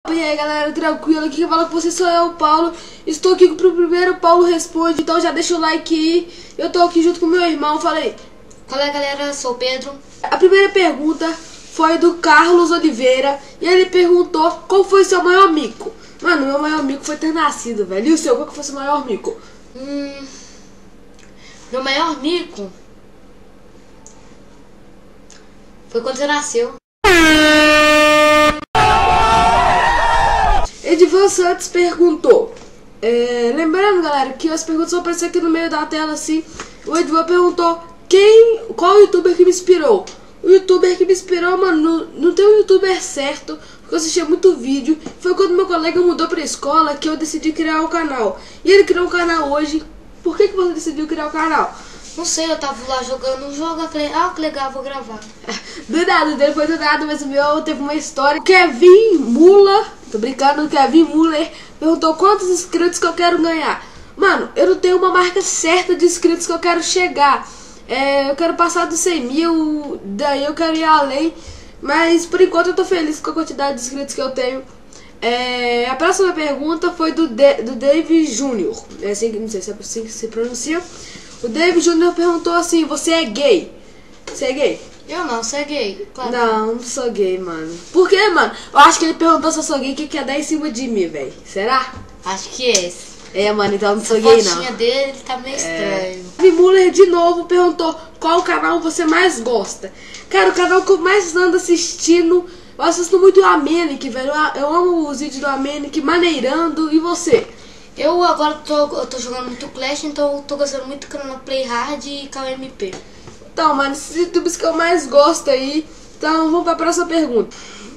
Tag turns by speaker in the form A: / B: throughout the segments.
A: E aí galera, tranquilo, aqui quem fala com vocês sou eu, Paulo. Estou aqui pro primeiro Paulo Responde, então já deixa o like aí. Eu tô aqui junto com meu irmão, falei.
B: Fala galera, sou o Pedro.
A: A primeira pergunta foi do Carlos Oliveira e ele perguntou qual foi seu maior mico. Mano, meu maior mico foi ter nascido, velho. E o seu, qual que foi seu maior mico?
B: Meu maior mico foi quando você nasceu.
A: Edivan Santos perguntou. Lembrando, galera, que as perguntas vão aparecer aqui no meio da tela, assim. O Edivan perguntou qual youtuber que me inspirou. O youtuber que me inspirou, mano, não tem um youtuber certo, porque eu assistia muito vídeo. Foi quando meu colega mudou pra escola que eu decidi criar o canal. E ele criou um canal hoje. Por que você decidiu criar o canal?
B: Não sei, eu tava lá jogando um jogo, eu falei, que legal, vou gravar.
A: Do nada, dele foi do nada, mas o meu teve uma história. Kevin Mula, tô brincando, Kevin Muller perguntou quantos inscritos que eu quero ganhar. Mano, eu não tenho uma marca certa de inscritos que eu quero chegar. Eu quero passar dos 100 mil, daí eu quero ir além. Mas por enquanto eu tô feliz com a quantidade de inscritos que eu tenho. A próxima pergunta foi do Dave Júnior. Não sei se é assim que se pronuncia. O Dave Júnior perguntou assim, você é gay? Você é gay?
B: Eu não, você é gay? Claro.
A: Não sou gay, mano. Por quê, mano? Eu acho que ele perguntou se eu sou gay, que quer dar em cima de mim, velho. Será?
B: Acho que é esse.
A: Mano, então eu não sou
B: A
A: gay, não.
B: fotinha dele tá meio estranho.
A: O Muller de novo perguntou qual canal você mais gosta. Cara, o canal que eu mais ando assistindo, eu assisto muito o Amenic, velho. Eu amo os vídeos do Amenic, maneirando. E você?
B: Eu agora tô jogando muito Clash, então eu tô gostando muito do canal Play Hard e KMP.
A: Então, mano, esses youtubers que eu mais gosto aí. Então, vamos pra próxima pergunta.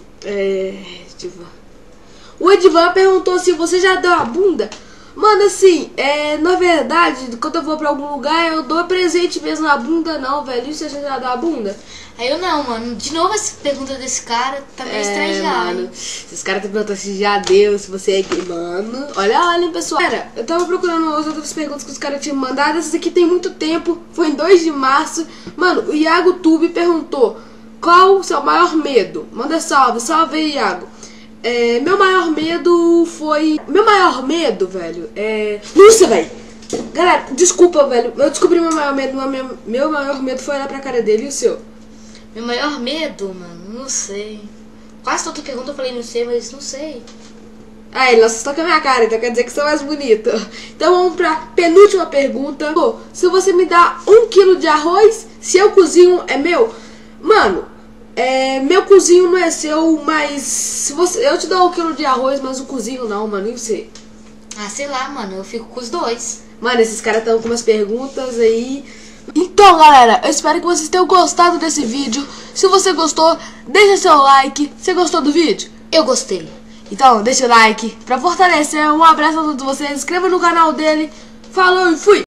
A: O Edivan perguntou se você já deu a bunda. Mano, assim, na verdade, quando eu vou pra algum lugar, eu dou presente mesmo na bunda, não, velho. E você já deu a bunda?
B: Aí eu não, mano. De novo essa pergunta desse cara tá meio estranha já,
A: mano. Esses caras estão perguntando se já deu, se você é gay, mano. Olha, hein, pessoal. Cara, eu tava procurando as outras perguntas que os caras tinham mandado. Essas aqui tem muito tempo, foi em 2 de março. Mano, o Iago Tube perguntou qual o seu maior medo? Manda salve, salve aí, Iago. Meu maior medo foi... Meu maior medo, velho, Nossa, velho. Galera, desculpa, velho. Eu descobri meu maior medo. Meu maior medo foi olhar pra cara dele. E o seu?
B: Meu maior medo, mano, não sei. Quase toda pergunta eu falei não sei, mas não sei.
A: Ele assustou com a minha cara, então quer dizer que sou mais bonita. Então vamos pra penúltima pergunta. Se você me dá 1 quilo de arroz, se eu cozinho, é meu? Mano, meu cozinho não é seu, mas se eu te dou 1 quilo de arroz, mas o cozinho não, mano, e você?
B: Sei lá, mano, eu fico com os dois.
A: Mano, esses caras estão com umas perguntas aí. Então, galera, eu espero que vocês tenham gostado desse vídeo. Se você gostou, deixa seu like. Você gostou do vídeo?
B: Eu gostei.
A: Então, deixa o like pra fortalecer. Um abraço a todos vocês. Se inscreva no canal dele. Falou e fui!